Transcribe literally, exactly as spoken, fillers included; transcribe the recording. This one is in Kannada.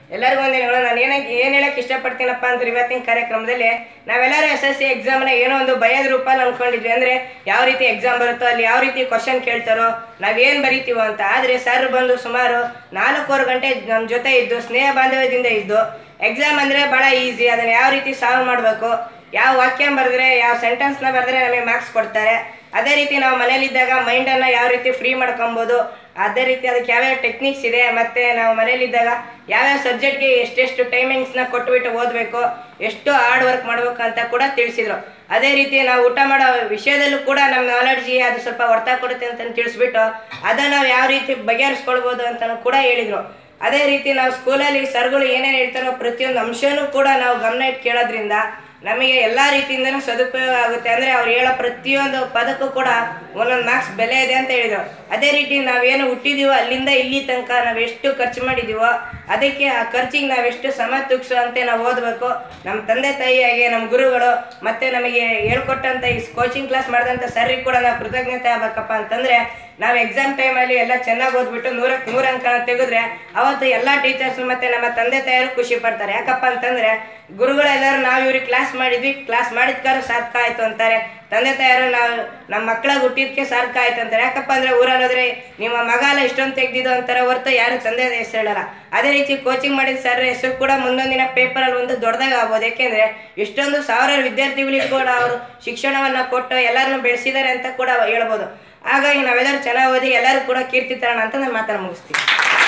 ಎಲ್ಲರಿಗೂ ಒಂದೇನು ನಾನು ಏನ ಏನು ಹೇಳಕ್ಕೆ ಇಷ್ಟಪಡ್ತೀನಪ್ಪ ಅಂದ್ರೆ ಇವತ್ತಿನ ಕಾರ್ಯಕ್ರಮದಲ್ಲಿ ನಾವೆಲ್ಲರೂ ಎಸ್ ಎಸ್ ಸಿ ಎಕ್ಸಾಮ್ನ ಏನೋ ಒಂದು ಭಯದ ರೂಪಲ್ಲಿ ಅಂದ್ಕೊಂಡಿದ್ವಿ. ಅಂದರೆ ಯಾವ ರೀತಿ ಎಕ್ಸಾಮ್ ಬರುತ್ತೋ ಅಲ್ಲಿ ಯಾವ ರೀತಿ ಕ್ವಶನ್ ಕೇಳ್ತಾರೋ ನಾವೇನು ಬರಿತೀವೋ ಅಂತ. ಆದರೆ ಸರ್ ಬಂದು ಸುಮಾರು ನಾಲ್ಕೂವರೆ ಗಂಟೆ ನಮ್ಮ ಜೊತೆ ಇದ್ದು ಸ್ನೇಹ ಬಾಂಧವ್ಯದಿಂದ ಇದ್ದು ಎಕ್ಸಾಮ್ ಅಂದರೆ ಭಾಳ ಈಸಿ, ಅದನ್ನು ಯಾವ ರೀತಿ ಸಾಲ್ವ್ ಮಾಡಬೇಕು, ಯಾವ ವಾಕ್ಯ ಬರೆದ್ರೆ ಯಾವ ಸೆಂಟೆನ್ಸ್ನ ಬರೆದ್ರೆ ನಮಗೆ ಮಾರ್ಕ್ಸ್ ಕೊಡ್ತಾರೆ, ಅದೇ ರೀತಿ ನಾವು ಮನೇಲಿದ್ದಾಗ ಮೈಂಡನ್ನು ಯಾವ ರೀತಿ ಫ್ರೀ ಮಾಡ್ಕೊಬೋದು, ಅದೇ ರೀತಿ ಅದಕ್ಕೆ ಯಾವ್ಯಾವ ಟೆಕ್ನಿಕ್ಸ್ ಇದೆ, ಮತ್ತು ನಾವು ಮನೇಲಿದ್ದಾಗ ಯಾವ್ಯಾವ ಸಬ್ಜೆಕ್ಟ್ಗೆ ಎಷ್ಟೆಷ್ಟು ಟೈಮಿಂಗ್ಸ್ನ ಕೊಟ್ಬಿಟ್ಟು ಓದಬೇಕು, ಎಷ್ಟು ಹಾರ್ಡ್ ವರ್ಕ್ ಮಾಡಬೇಕು ಅಂತ ಕೂಡ ತಿಳಿಸಿದರು. ಅದೇ ರೀತಿ ನಾವು ಊಟ ಮಾಡೋ ವಿಷಯದಲ್ಲೂ ಕೂಡ ನಮ್ಮ ನಾಲೆಡ್ಜಿ ಅದು ಸ್ವಲ್ಪ ಹೊರ್ತಾ ಕೊಡುತ್ತೆ ಅಂತ ತಿಳಿಸ್ಬಿಟ್ಟು ಅದನ್ನು ನಾವು ಯಾವ ರೀತಿ ಬಗೆಹರಿಸ್ಕೊಳ್ಬೋದು ಅಂತಲೂ ಕೂಡ ಹೇಳಿದರು. ಅದೇ ರೀತಿ ನಾವು ಸ್ಕೂಲಲ್ಲಿ ಸರ್ಗಳು ಏನೇನು ಹೇಳ್ತಾರೋ ಪ್ರತಿಯೊಂದು ಅಂಶನೂ ಕೂಡ ನಾವು ಗಮನ ಇಟ್ಟು ಕೇಳೋದ್ರಿಂದ ನಮಗೆ ಎಲ್ಲ ರೀತಿಯಿಂದನೂ ಸದುಪಯೋಗ ಆಗುತ್ತೆ. ಅಂದರೆ ಅವ್ರು ಹೇಳೋ ಪ್ರತಿಯೊಂದು ಪದಕ್ಕೂ ಕೂಡ ಒಂದೊಂದು ಮಾರ್ಕ್ಸ್ ಬೆಲೆ ಇದೆ ಅಂತ ಹೇಳಿದರು. ಅದೇ ರೀತಿ ನಾವೇನು ಹುಟ್ಟಿದೀವೋ ಅಲ್ಲಿಂದ ಇಲ್ಲಿ ತನಕ ನಾವು ಎಷ್ಟು ಖರ್ಚು ಮಾಡಿದ್ದೀವೋ ಅದಕ್ಕೆ ಆ ಖರ್ಚಿಗೆ ನಾವೆಷ್ಟು ಸಮ ತೂಗಿಸುವಂತೆ ನಾವು ಓದಬೇಕು. ನಮ್ಮ ತಂದೆ ತಾಯಿಯಾಗಿ ನಮ್ಮ ಗುರುಗಳು ಮತ್ತು ನಮಗೆ ಹೇಳ್ಕೊಟ್ಟಂಥ ಈ ಕೋಚಿಂಗ್ ಕ್ಲಾಸ್ ಮಾಡಿದಂಥ ಸರ್ರಿಗೆ ಕೂಡ ನಾವು ಕೃತಜ್ಞತೆ ಆಗಬೇಕಪ್ಪ ಅಂತಂದರೆ ನಾವು ಎಕ್ಸಾಮ್ ಟೈಮಲ್ಲಿ ಎಲ್ಲ ಚೆನ್ನಾಗಿ ಓದ್ಬಿಟ್ಟು ನೂರಕ್ಕೆ ನೂರು ಅಂಕನ ತೆಗೆದ್ರೆ ಅವತ್ತು ಎಲ್ಲ ಟೀಚರ್ಸ್ ಮತ್ತು ನಮ್ಮ ತಂದೆ ತಾಯಿಯರು ಖುಷಿ ಪಡ್ತಾರೆ. ಯಾಕಪ್ಪ ಅಂತಂದರೆ ಗುರುಗಳೆಲ್ಲರೂ ನಾವು ಇವ್ರಿಗೆ ಕ್ಲಾಸ್ ಮಾಡಿದ್ವಿ, ಕ್ಲಾಸ್ ಮಾಡಿದ್ಕಾರು ಸಾರ್ಥಕ ಆಯಿತು ಅಂತಾರೆ. ತಂದೆ ತಾಯಿಯರು ನಾವು ನಮ್ಮ ಮಕ್ಕಳಾಗ ಹುಟ್ಟಿದಕ್ಕೆ ಸಾರ್ಥಕ ಆಯ್ತು ಅಂತಾರೆ. ಯಾಕಪ್ಪ ಅಂದರೆ ಊರಲ್ಲಿ ಹೋದ್ರೆ ನಿಮ್ಮ ಮಗ ಎಲ್ಲ ಇಷ್ಟೊಂದು ತೆಗೆದಿದ್ದು ಅಂತಾರೆ ಹೊರತು ಯಾರು ತಂದೆ ಹೆಸರು ಹೇಳಲ್ಲ. ಅದೇ ರೀತಿ ಕೋಚಿಂಗ್ ಮಾಡಿದ ಸರ್ ಹೆಸರು ಕೂಡ ಮುಂದೊಂದಿನ ಪೇಪರಲ್ಲಿ ಒಂದು ದೊಡ್ಡದಾಗ ಆಗ್ಬೋದು. ಯಾಕೆಂದರೆ ಇಷ್ಟೊಂದು ಸಾವಿರಾರು ವಿದ್ಯಾರ್ಥಿಗಳಿಗೆ ಕೂಡ ಅವರು ಶಿಕ್ಷಣವನ್ನು ಕೊಟ್ಟು ಎಲ್ಲರನ್ನೂ ಬೆಳೆಸಿದ್ದಾರೆ ಅಂತ ಕೂಡ ಹೇಳ್ಬೋದು. ಹಾಗಾಗಿ ನಾವೆಲ್ಲರೂ ಚೆನ್ನಾಗಿ ಓದಿ ಎಲ್ಲರೂ ಕೂಡ ಕೀರ್ತಿ ತರೋಣ ಅಂತ ನಾನು ಮಾತನ್ನು ಮುಗಿಸ್ತೀನಿ.